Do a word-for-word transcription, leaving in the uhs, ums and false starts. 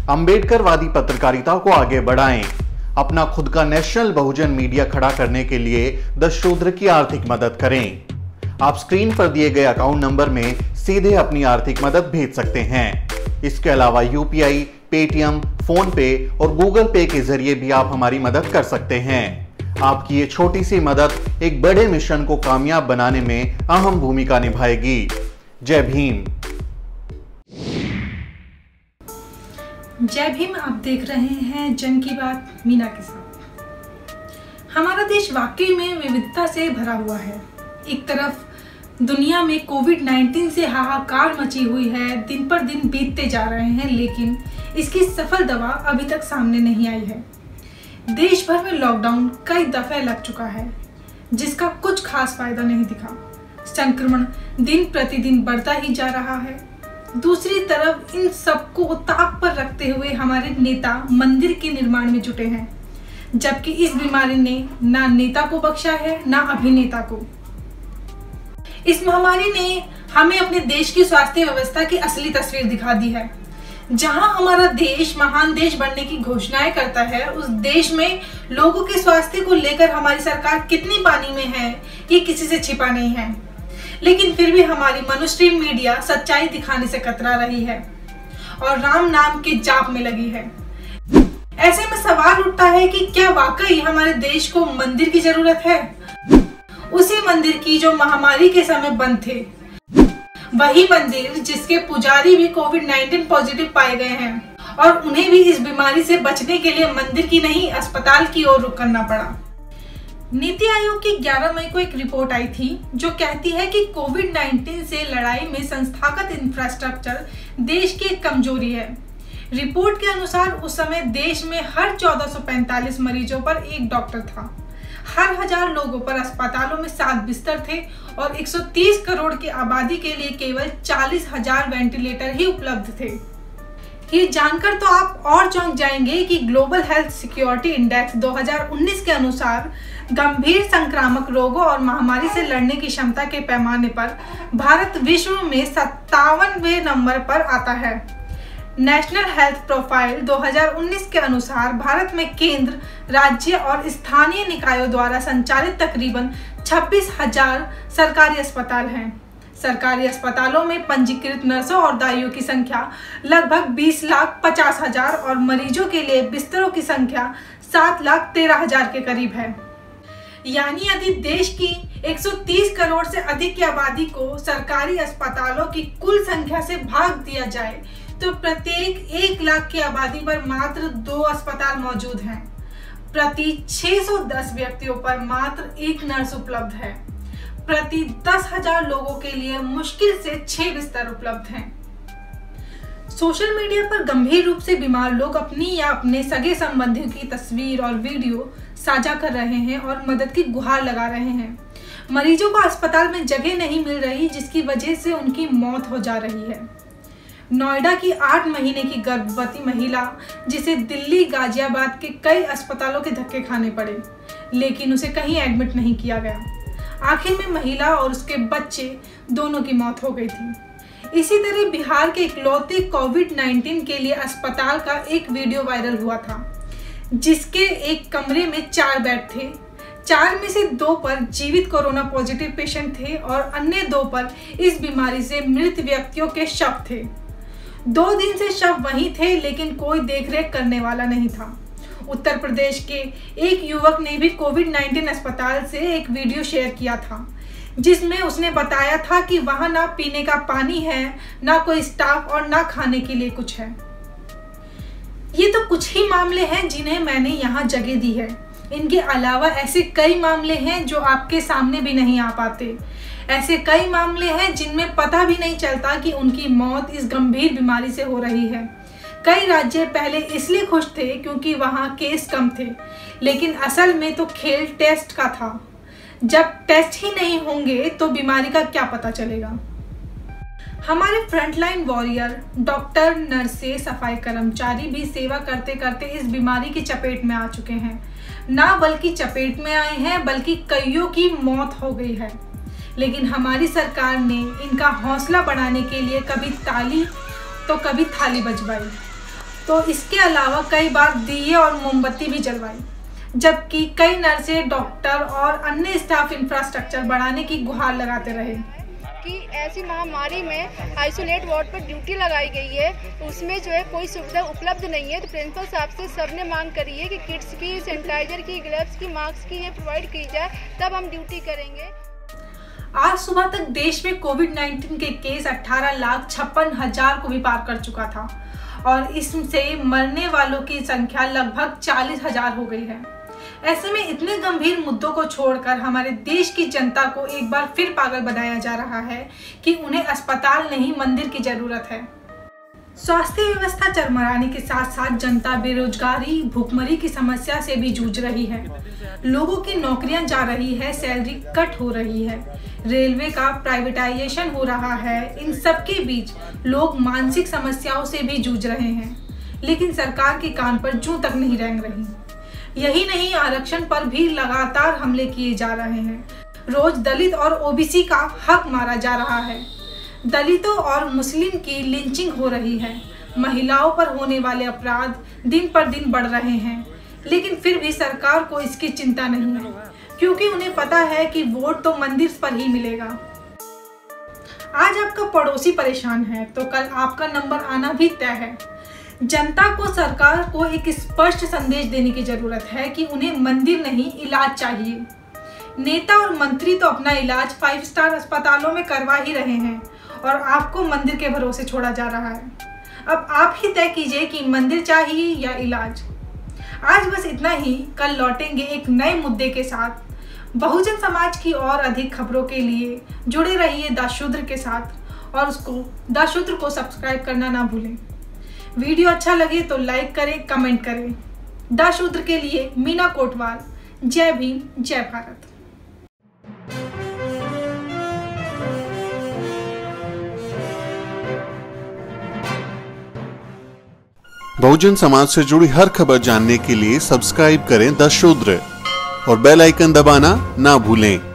अंबेडकरवादी पत्रकारिता को आगे बढ़ाएं। अपना खुद का नेशनल बहुजन मीडिया खड़ा करने के लिए द शूद्र की आर्थिक मदद करें। आप स्क्रीन पर दिए गए अकाउंट नंबर में सीधे अपनी आर्थिक मदद भेज सकते हैं। इसके अलावा यूपीआई, पेटीएम, फोन पे और गूगल पे के जरिए भी आप हमारी मदद कर सकते हैं। आपकी ये छोटी सी मदद एक बड़े मिशन को कामयाब बनाने में अहम भूमिका निभाएगी। जय भीम। जय भीम। आप देख रहे हैं जन की बात मीना के साथ। हमारा देश वाकई में विविधता से भरा हुआ है। एक तरफ दुनिया में कोविड नाइन्टीन से हाहाकार मची हुई है, दिन पर दिन बीतते जा रहे हैं, लेकिन इसकी सफल दवा अभी तक सामने नहीं आई है। देश भर में लॉकडाउन कई दफे लग चुका है, जिसका कुछ खास फायदा नहीं दिखा। संक्रमण दिन प्रतिदिन बढ़ता ही जा रहा है। दूसरी तरफ इन सबको ताक पर रखते हुए हमारे नेता मंदिर के निर्माण में जुटे हैं, जबकि इस बीमारी ने ना नेता को बख्शा है ना अभिनेता को। इस महामारी ने हमें अपने देश की स्वास्थ्य व्यवस्था की असली तस्वीर दिखा दी है। जहां हमारा देश महान देश बनने की घोषणाएं करता है, उस देश में लोगों के स्वास्थ्य को लेकर हमारी सरकार कितनी पानी में है, ये किसी से छिपा नहीं है। लेकिन फिर भी हमारी मनुष्य मीडिया सच्चाई दिखाने से कतरा रही है और राम नाम के जाप में लगी है। ऐसे में सवाल उठता है कि क्या वाकई हमारे देश को मंदिर की जरूरत है? उसी मंदिर की जो महामारी के समय बंद थे, वही मंदिर जिसके पुजारी भी कोविड नाइन्टीन पॉजिटिव पाए गए हैं और उन्हें भी इस बीमारी से बचने के लिए मंदिर की नहीं अस्पताल की ओर रुख करना पड़ा। नीति आयोग की ग्यारह मई को एक रिपोर्ट आई थी जो कहती है कि कोविड नाइन्टीन से लड़ाई में संस्थागत इंफ्रास्ट्रक्चर देश की एक कमजोरी है। रिपोर्ट के अनुसार उस समय देश में हर चौदह सौ पैंतालीस मरीजों पर एक डॉक्टर था। हर हजार लोगों पर अस्पतालों में सात बिस्तर थे और एक सौ तीस करोड़ की आबादी के लिए केवल चालीस हजार वेंटिलेटर ही उपलब्ध थे। ये जानकर तो आप और चौंक जाएंगे कि ग्लोबल हेल्थ सिक्योरिटी इंडेक्स दो हज़ार उन्नीस के अनुसार गंभीर संक्रामक रोगों और महामारी से लड़ने की क्षमता के पैमाने पर भारत विश्व में सत्तावनवें नंबर पर आता है। नेशनल हेल्थ प्रोफाइल दो हज़ार उन्नीस के अनुसार भारत में केंद्र, राज्य और स्थानीय निकायों द्वारा संचालित तकरीबन छब्बीस हजार सरकारी अस्पताल हैं। सरकारी अस्पतालों में पंजीकृत नर्सों और दाइयों की संख्या लगभग बीस लाख पचास हजार और मरीजों के लिए बिस्तरों की संख्या सात लाख तेरह हजार के करीब है। यानी यदि देश की एक सौ तीस करोड़ से अधिक की आबादी को सरकारी अस्पतालों की कुल संख्या से भाग दिया जाए तो प्रत्येक एक लाख की आबादी पर मात्र दो अस्पताल मौजूद हैं। प्रति छह सौ दस व्यक्तियों पर मात्र एक नर्स उपलब्ध है। प्रति दस हजार लोगों के लिए मुश्किल से छह बिस्तर उपलब्ध हैं। सोशल मीडिया पर गंभीर रूप से बीमार लोग अपनी या अपने सगे संबंधियों की तस्वीर और वीडियो साझा कर रहे हैं और मदद की गुहार लगा रहे हैं। मरीजों को अस्पताल में जगह नहीं मिल रही, जिसकी वजह से उनकी मौत हो जा रही है। नोएडा की आठ महीने की गर्भवती महिला, जिसे दिल्ली, गाजियाबाद के कई अस्पतालों के धक्के खाने पड़े, लेकिन उसे कहीं एडमिट नहीं किया गया। आखिर में महिला और उसके बच्चे दोनों की मौत हो गई थी। इसी तरह बिहार के इकलौते कोविड नाइन्टीन के लिए अस्पताल का एक वीडियो वायरल हुआ था, जिसके एक कमरे में चार बेड थे। चार में से दो पर जीवित कोरोना पॉजिटिव पेशेंट थे और अन्य दो पर इस बीमारी से मृत व्यक्तियों के शव थे। दो दिन से शव वहीं थे, लेकिन कोई देखरेख करने वाला नहीं था। उत्तर प्रदेश के एक युवक ने भी कोविड नाइन्टीन अस्पताल से एक वीडियो शेयर किया था, जिसमें उसने बताया था कि वहां ना पीने का पानी है, ना कोई स्टाफ और ना खाने के लिए कुछ है। ये तो कुछ ही मामले हैं जिन्हें मैंने यहाँ जगह दी है। इनके अलावा ऐसे कई मामले हैं जो आपके सामने भी नहीं आ पाते। ऐसे कई मामले हैं जिनमें पता भी नहीं चलता कि उनकी मौत इस गंभीर बीमारी से हो रही है। कई राज्य पहले इसलिए खुश थे क्योंकि वहां केस कम थे, लेकिन असल में तो खेल टेस्ट का था। जब टेस्ट ही नहीं होंगे तो बीमारी का क्या पता चलेगा। हमारे फ्रंटलाइन वॉरियर, डॉक्टर, नर्से, सफाई कर्मचारी भी सेवा करते करते इस बीमारी की चपेट में आ चुके हैं। ना बल्कि चपेट में आए हैं, बल्कि कईयों की मौत हो गई है। लेकिन हमारी सरकार ने इनका हौसला बढ़ाने के लिए कभी ताली तो कभी थाली बजवाई। तो इसके अलावा कई बार दिए और मोमबत्ती भी जलवाई, जबकि कई नर्सें, डॉक्टर और अन्य स्टाफ इंफ्रास्ट्रक्चर बढ़ाने की गुहार लगाते रहे कि ऐसी महामारी में आइसोलेट वार्ड पर ड्यूटी लगाई गई है, उसमें जो है कोई सुविधा उपलब्ध नहीं है। तो प्रिंसिपल साहब से सबने मांग करी है कि किट्स की, सैनिटाइजर की, ग्लव्स की, मास्क की ये प्रोवाइड की जाए, तब हम ड्यूटी करेंगे। आज सुबह तक देश में कोविड नाइन्टीन के केस अठारह लाख छप्पन हजार को भी पार कर चुका था और इससे मरने वालों की संख्या लगभग चालीस हजार हो गई है। ऐसे में इतने गंभीर मुद्दों को छोड़कर हमारे देश की जनता को एक बार फिर पागल बनाया जा रहा है कि उन्हें अस्पताल नहीं मंदिर की जरूरत है। स्वास्थ्य व्यवस्था चरमराने के साथ साथ जनता बेरोजगारी, भूखमरी की समस्या से भी जूझ रही है। लोगों की नौकरियां जा रही है, सैलरी कट हो रही है, रेलवे का प्राइवेटाइजेशन हो रहा है। इन सब के बीच लोग मानसिक समस्याओं से भी जूझ रहे हैं, लेकिन सरकार के कान पर जूं तक नहीं रेंग रही। यही नहीं, आरक्षण पर भी लगातार हमले किए जा रहे हैं। रोज दलित और ओबीसी का हक मारा जा रहा है। दलितों और मुस्लिम की लिंचिंग हो रही है। महिलाओं पर होने वाले अपराध दिन पर दिन बढ़ रहे हैं, लेकिन फिर भी सरकार को इसकी चिंता नहीं है, क्योंकि उन्हें पता है कि वोट तो मंदिर पर ही मिलेगा। आज आपका पड़ोसी परेशान है तो कल आपका नंबर आना भी तय है। जनता को सरकार को एक स्पष्ट संदेश देने की जरूरत है कि उन्हें मंदिर नहीं, इलाज चाहिए। नेता और मंत्री तो अपना इलाज फाइव स्टार अस्पतालों में करवा ही रहे हैं और आपको मंदिर के भरोसे छोड़ा जा रहा है। अब आप ही तय कीजिए कि मंदिर चाहिए या इलाज। आज बस इतना ही, कल लौटेंगे एक नए मुद्दे के साथ। बहुजन समाज की और अधिक खबरों के लिए जुड़े रहिए द शूद्र के साथ और उसको द शूद्र को सब्सक्राइब करना ना भूलें। वीडियो अच्छा लगे तो लाइक करें, कमेंट करें। द शूद्र के लिए मीना कोटवाल। जय भीम, जय भारत। बहुजन समाज से जुड़ी हर खबर जानने के लिए सब्सक्राइब करें द शूद्र और बेल आइकन दबाना ना भूलें।